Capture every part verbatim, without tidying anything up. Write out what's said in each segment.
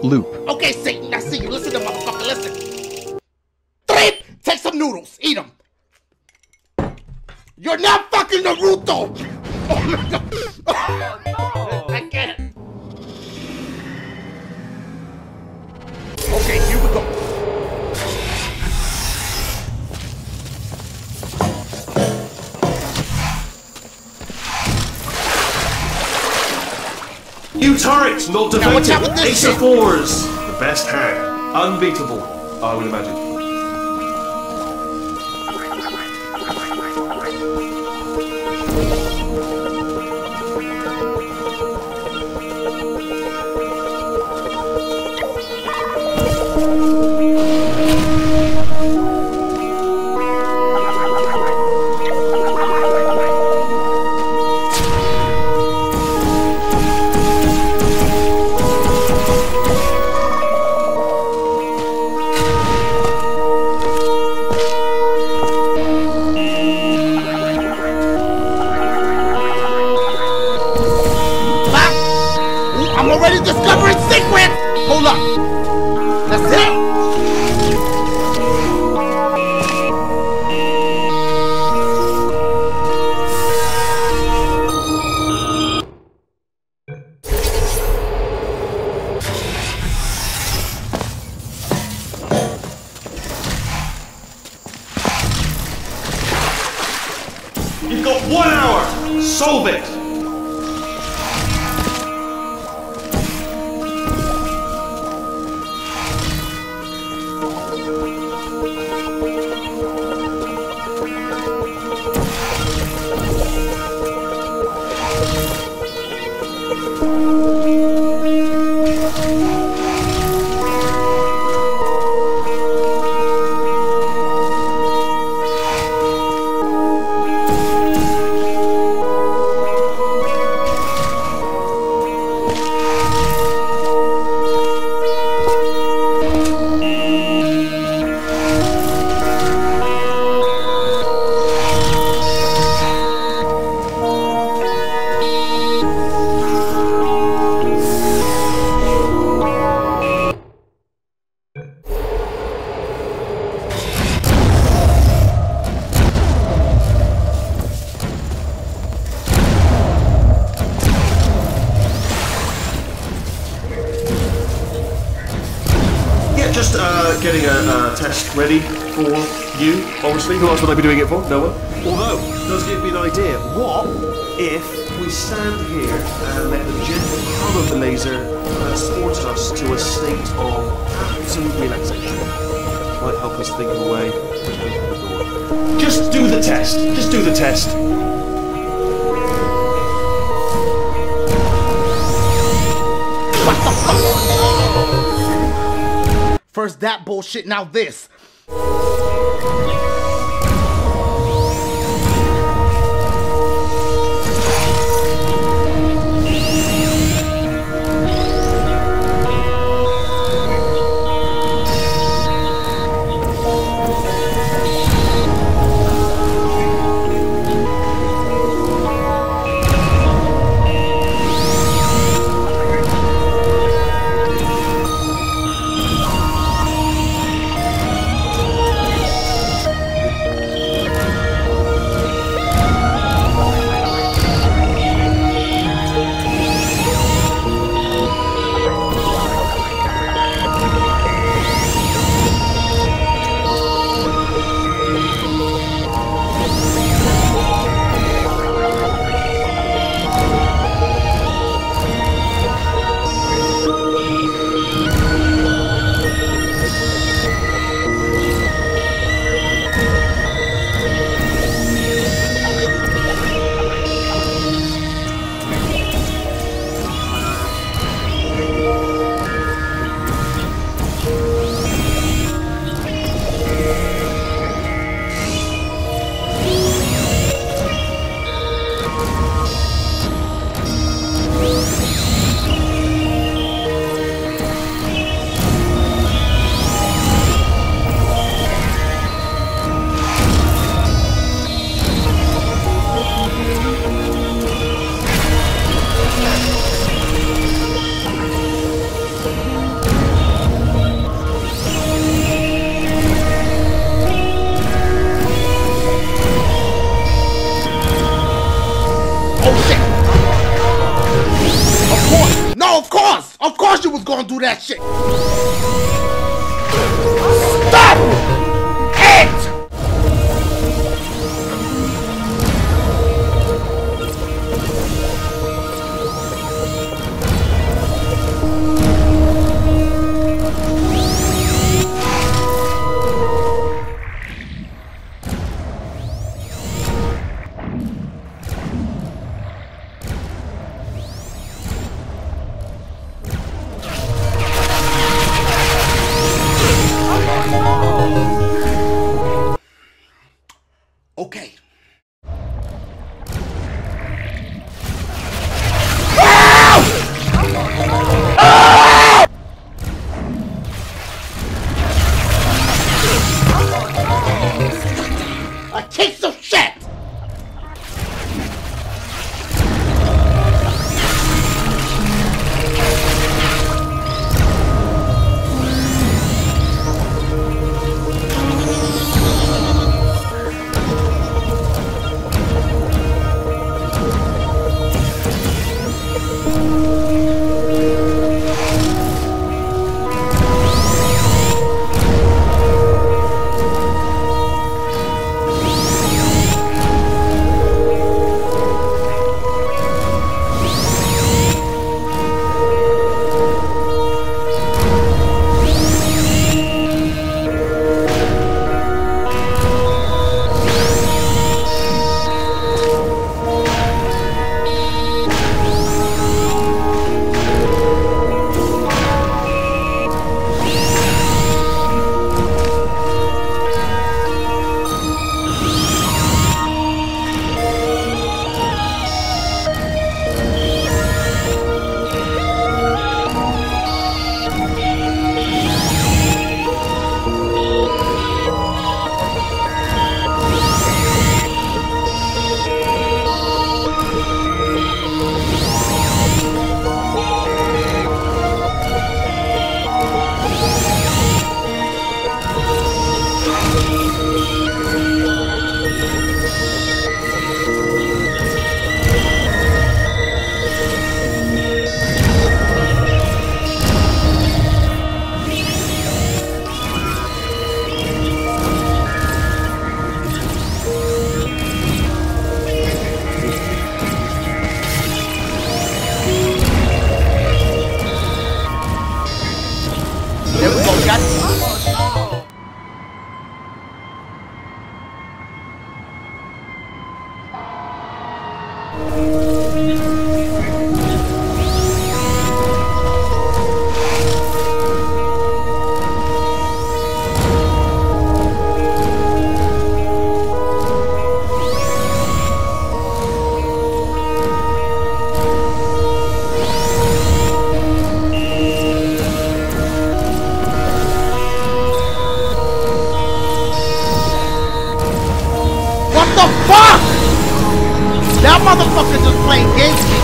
loop. Okay, Satan, I see you. Listen to motherfucker, listen. Three, take some noodles, eat them. You're not fucking Naruto! Oh my god! Oh, no. I can't. Okay, here we go. New turret, not Now watch out with defective. this Ace of shit. fours. The best hand. Unbeatable, I would imagine. I'm already discovering secrets! Hold up! That's it! You've got one hour! Solve it! Just uh, getting a uh, test ready for you, obviously. Who else would I be doing it for? No one. Although, it does give me an idea. What if we stand here and let the gentle hum of the laser transport us to a state of absolute relaxation? Might help us think of a way to open the door. Just do the test. Just do the test. What the fuck? First that bullshit, now this. gonna do that shit. Stop it! Okay. I kicked some shit! That motherfucker just playing games with me.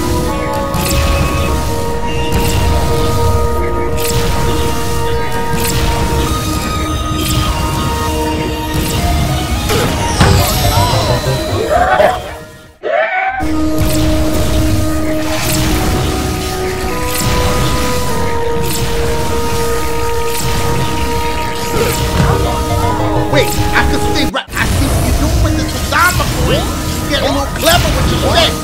Wait, I can see right. I see what you're doing with this Kodama quiz. You're getting a little clever with your shit.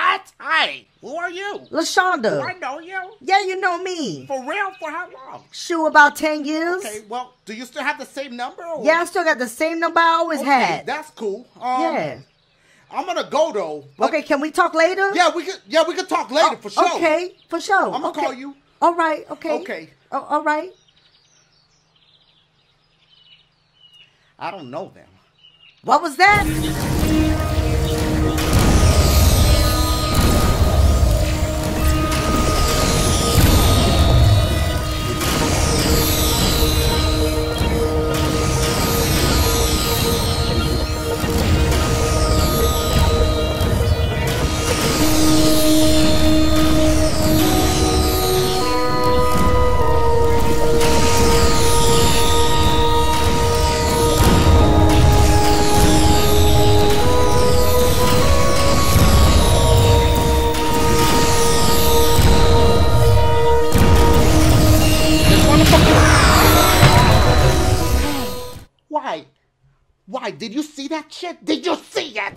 What? Hi. Who are you? LaShonda. Do I know you? Yeah, you know me. For real? For how long? Shoot, about ten years. Okay, well, do you still have the same number? Or? Yeah, I still got the same number I always okay, had. That's cool. Um, yeah. I'm gonna go though. Okay, can we talk later? Yeah, we could. Yeah, we could talk later oh, for sure. Okay, for sure. I'm gonna okay. call you. All right. Okay. Okay. Oh, all right. I don't know them. What was that? Why? Why? Did you see that shit? Did you see it?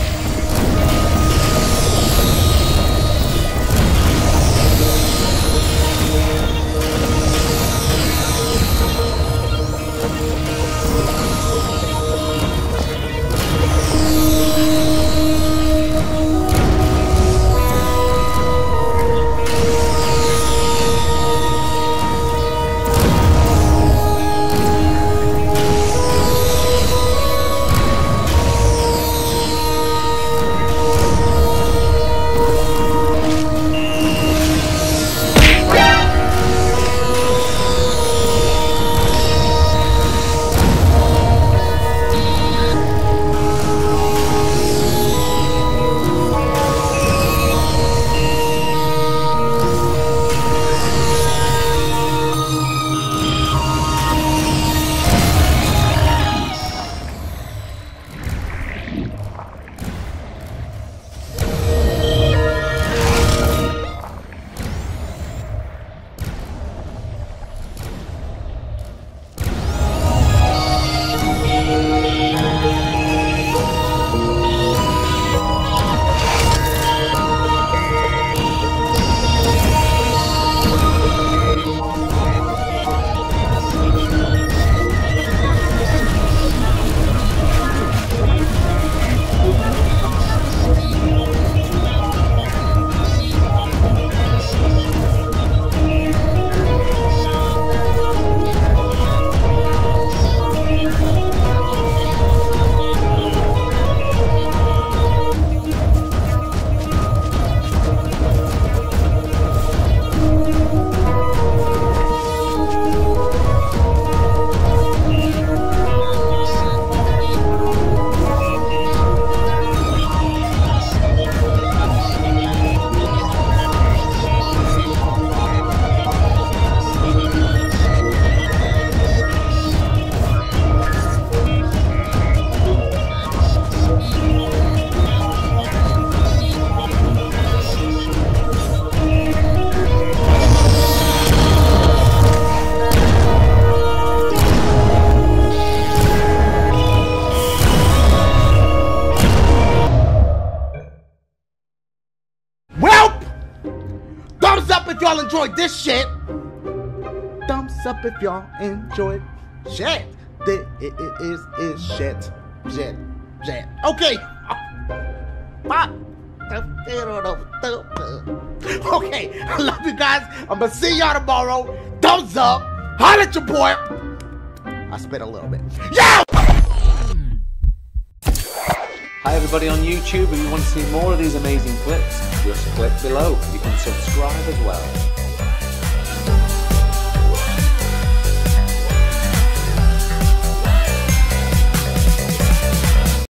if y'all enjoyed this shit. Thumbs up if y'all enjoyed shit. This is is shit. Shit. Shit. Okay. Fuck. Okay, I love you guys. I'm gonna see y'all tomorrow. Thumbs up. Holla at your boy. I spit a little bit. Yo! Hi everybody on YouTube. If you want to see more of these amazing clips, just click below. You can subscribe as well.